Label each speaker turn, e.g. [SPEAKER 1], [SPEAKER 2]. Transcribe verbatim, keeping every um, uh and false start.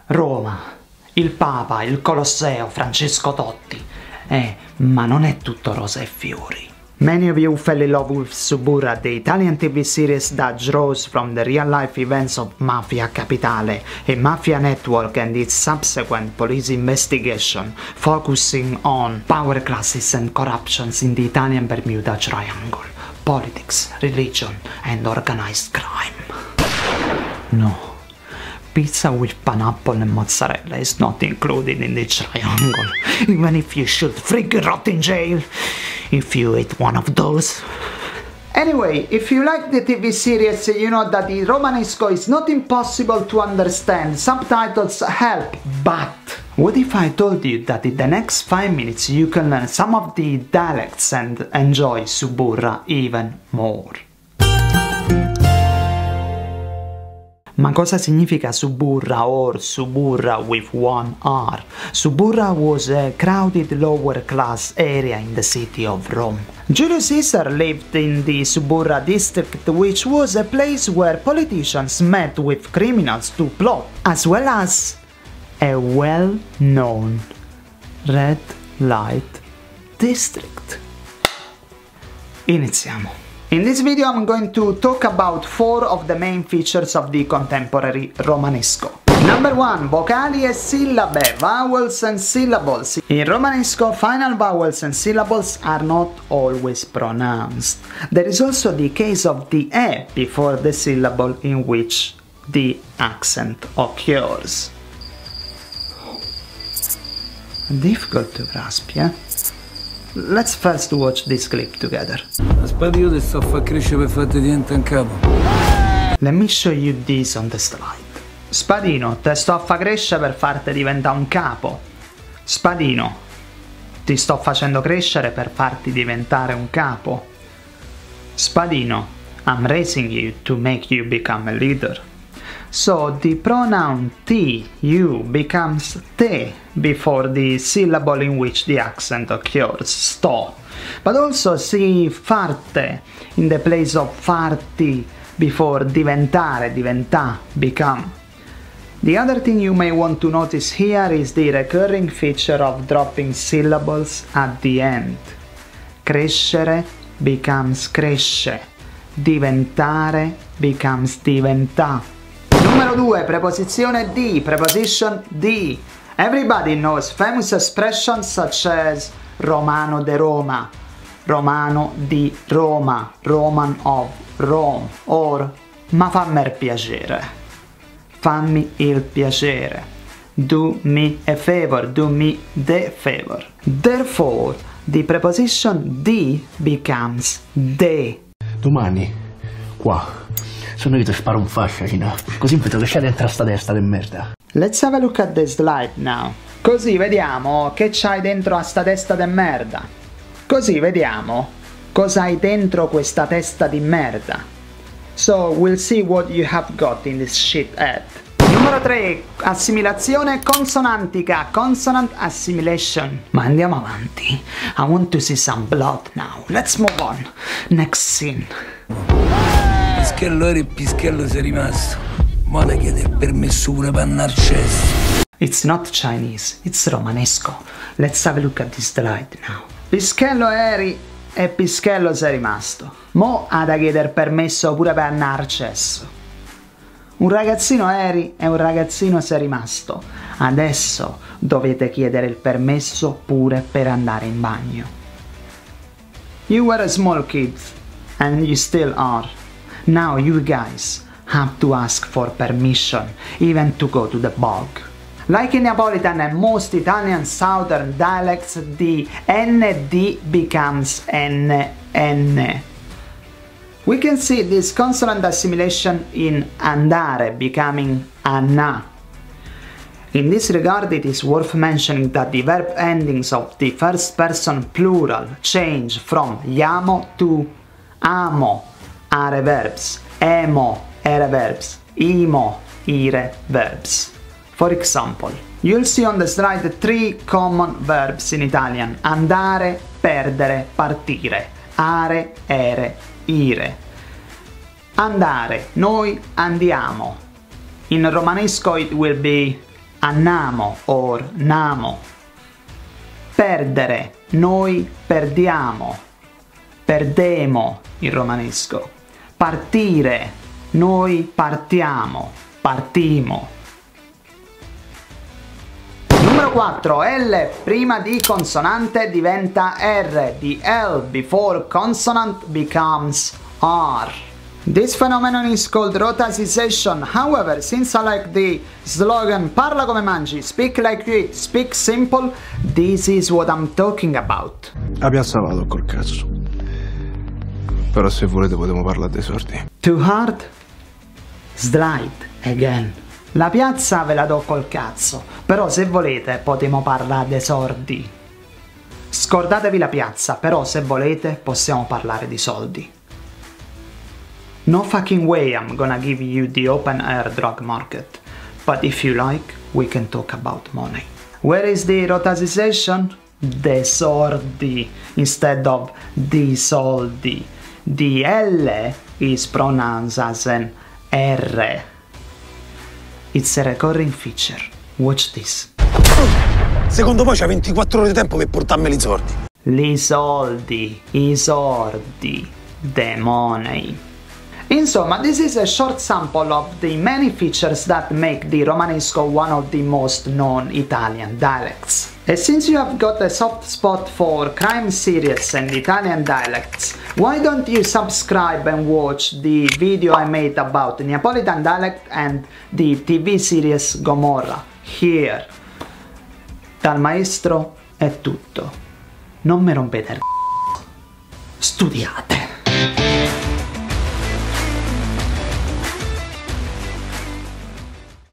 [SPEAKER 1] Roma, il Papa, il Colosseo, Francesco Totti. Eh, ma non è tutto rose e fiori. Many of you fell in love with Suburra, the Italian T V series that draws from the real-life events of Mafia Capitale, a mafia network and its subsequent police investigation, focusing on power classes and corruptions in the Italian Bermuda Triangle, politics, religion, and organized crime. No. Pizza with pineapple and mozzarella is not included in the triangle, even if you should freaking rot in jail if you eat one of those. Anyway, if you like the T V series, you know that the Romanesco is not impossible to understand, subtitles help, but what if I told you that in the next five minutes you can learn some of the dialects and enjoy Suburra even more? Ma cosa significa Suburra or Suburra with one R? Suburra was a crowded lower class area in the city of Rome. Julius Caesar lived in the Suburra district, which was a place where politicians met with criminals to plot, as well as a well-known red light district. Iniziamo. In this video I'm going to talk about four of the main features of the contemporary Romanesco. Number one. Vocali e sillabe, vowels and syllables. In Romanesco, final vowels and syllables are not always pronounced. There is also the case of the e before the syllable in which the accent occurs. Difficult to grasp, yeah? Let's first watch this clip together.
[SPEAKER 2] Aspetta, io ti sto a far crescere per farti diventare un capo.
[SPEAKER 1] Let me show you this on the slide. Spadino, te sto a far crescere per farti diventare un capo. Spadino, ti sto facendo crescere per farti diventare un capo. Spadino, I'm raising you to make you become a leader. So the pronoun T, you, becomes te before the syllable in which the accent occurs, sto. But also see farte in the place of farti before diventare, diventà, become. The other thing you may want to notice here is the recurring feature of dropping syllables at the end. Crescere becomes cresce, diventare becomes diventà. Numero due. Preposizione di, preposition di. Everybody knows famous expressions such as Romano de Roma, Romano di Roma, Roman of Rome, or ma fammi il piacere, fammi il piacere, do me a favor, do me the favor. Therefore, the preposition di becomes de.
[SPEAKER 3] Domani, qua. Sono io che ti sparo un fascino, così vedo che c'è dentro sta testa di merda.
[SPEAKER 1] Let's have a look at the slide now. Così vediamo che c'hai dentro a sta testa di merda. Così vediamo cosa hai dentro questa testa di merda. So we'll see what you have got in this shit head. Numero tre. Assimilazione consonantica, consonant assimilation. Ma andiamo avanti. I want to see some blood now. Let's move on. Next scene.
[SPEAKER 2] Pischello eri e pischello sei rimasto. Ma ne chiede il permesso pure per andare al cesso.
[SPEAKER 1] It's not Chinese, it's Romanesco. Let's have a look at this slide now. Pischello eri e pischello sei rimasto. Mo ha da chiedere permesso pure per andare al cesso. Un ragazzino eri e un ragazzino sei rimasto. Adesso dovete chiedere il permesso pure per andare in bagno. You were a small kid and you still are. Now you guys have to ask for permission, even to go to the bog. Like in Neapolitan and most Italian southern dialects, the N D becomes N N. We can see this consonant assimilation in andare becoming anna. In this regard, it is worth mentioning that the verb endings of the first person plural change from iamo to amo. Are verbs, emo, ere verbs, imo, ire verbs. For example, you'll see on the slide three common verbs in Italian: andare, perdere, partire, are, ere, ire. Andare, noi andiamo. In Romanesco it will be Annamo or namo. Perdere, noi perdiamo. Perdemo in romanesco. Partire, noi partiamo. Partimo. Numero quattro. L prima di consonante diventa R. The L before consonant becomes R. This phenomenon is called rotasization. However, since I like the slogan parla come mangi, speak like you eat, speak simple, this is what I'm talking about.
[SPEAKER 4] A piazza vado col cazzo. Però se volete potremo parlare dei sordi.
[SPEAKER 1] Too hard? Slide again. La piazza ve la do col cazzo, però se volete potremo parlare dei sordi. Scordatevi la piazza, però se volete possiamo parlare di soldi. No fucking way I'm gonna give you the open air drug market, but if you like, we can talk about money. Where is the rotasization? De sordi instead of di soldi. The L is pronounced as an R. It's a recurring feature. Watch this.
[SPEAKER 5] Secondo voi c'ha ventiquattro ore di tempo per portarmeli i soldi?
[SPEAKER 1] Li soldi, i sordi, the money. Insomma, this is a short sample of the many features that make the Romanesco one of the most known Italian dialects. And since you have got a soft spot for crime series and Italian dialects, why don't you subscribe and watch the video I made about Neapolitan dialect and the T V series Gomorra, here. Dal maestro è tutto. Non mi rompete il c***o. Studiate!